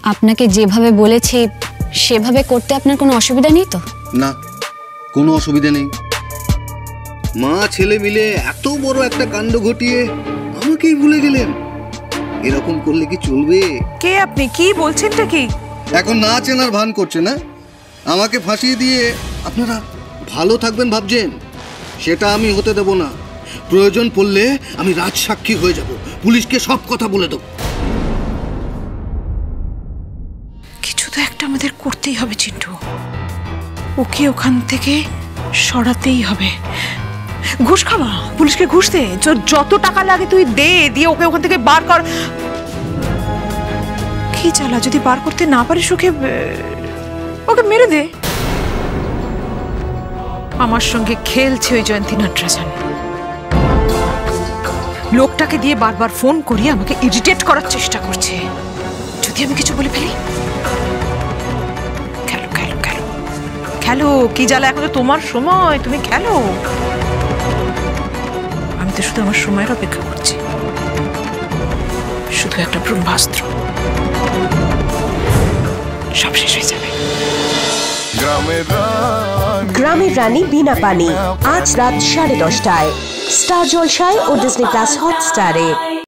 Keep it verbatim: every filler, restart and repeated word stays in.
আপনাকে যেভাবে বলেছি সেভাবে করতে আপনার কোনো অসুবিধা নেই তো? না, কোনো অসুবিধা নেই। মা ছেলে মিলে এত বড় একটা কাণ্ড ঘটিয়ে আমাকেই ভুলে গেলেন। এরকম করলে কি চলবে? কে আপনি? কি বলছেনটা কি? এখন না চেনার ভান করছে না? আমাকে ফাঁসিয়ে দিয়ে আপনারা ভালো থাকবেন ভাবছেন? সেটা আমি হতে দেব না। প্রয়োজন পড়লে আমি রাজসাক্ষী হয়ে যাব, পুলিশকে সব কথা বলে দেব। কিছু তো একটা আমাদের করতেই হবে চিন্টু। ওকে ওখান থেকে সরাতেই হবে। ঘুষ খাওয়া, পুলিশকে ঘুষ দে, যত টাকা লাগে তুই দে, দিয়ে ওকে ওখান থেকে বার কর। কি চালা, যদি বার করতে না পারিস ওকে ওকে মেরে দে। আমার সঙ্গে খেলছে ওই জয়ন্তী নটরাজন। লোকটাকে দিয়ে বারবার ফোন করিয়ে আমাকে ইরিটেট করার চেষ্টা করছে। যদি আমি কিছু বলে ফেলি, খেলো খেলো খেলো খেলো, কি জ্বালা, এখন তো তোমার সময়, তুমি খেলো। আমি তো শুধু আমার সময়ের অপেক্ষা করছি, শুধু একটা ব্রহ্মাস্ত্র, সব শেষ হয়ে যাবে। গ্রামের রানী বিনা পানি, আজ রাত সাড়ে দশটায় স্টার জলসায় ও ডিজনি প্লাস হটস্টারে।